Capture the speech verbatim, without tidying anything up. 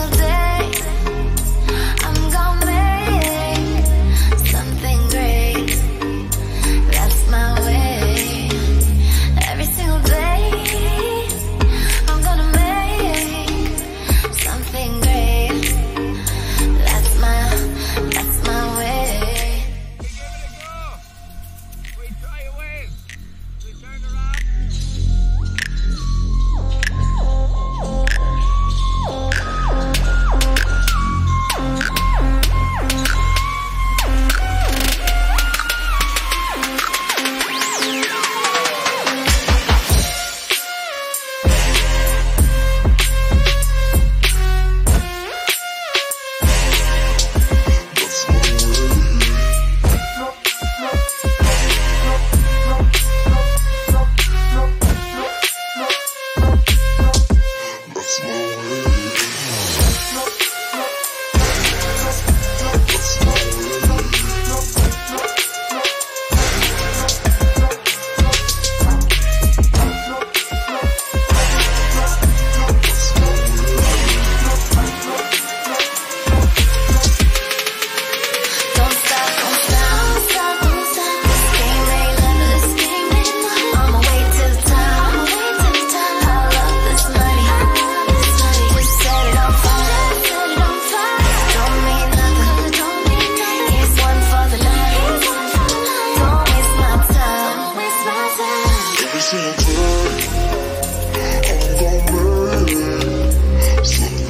single day, I'm gonna make something great. That's my way. Every single day, I'm gonna make something great. That's my, that's my way. We try a wave. We turn around. I'm gonna make something